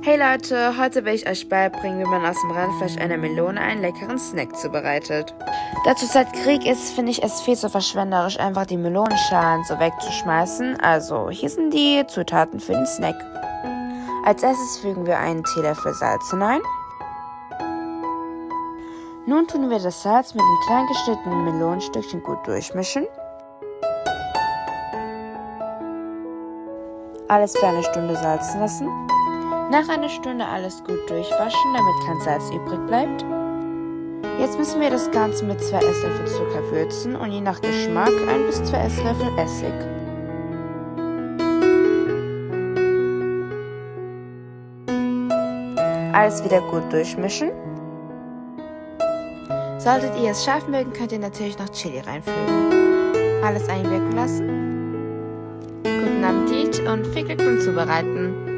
Hey Leute, heute will ich euch beibringen, wie man aus dem Rindfleisch einer Melone einen leckeren Snack zubereitet. Da zurzeit Krieg ist, finde ich es viel zu verschwenderisch, einfach die Melonenschalen so wegzuschmeißen. Also, hier sind die Zutaten für den Snack. Als erstes fügen wir einen Teelöffel Salz hinein. Nun tun wir das Salz mit den klein geschnittenen Melonenstückchen gut durchmischen. Alles für eine Stunde salzen lassen. Nach einer Stunde alles gut durchwaschen, damit kein Salz übrig bleibt. Jetzt müssen wir das Ganze mit 2 Esslöffel Zucker würzen und je nach Geschmack 1 bis 2 Esslöffel Essig. Alles wieder gut durchmischen. Solltet ihr es scharf mögen, könnt ihr natürlich noch Chili reinfügen. Alles einwirken lassen. Guten Appetit und viel Glück beim Zubereiten!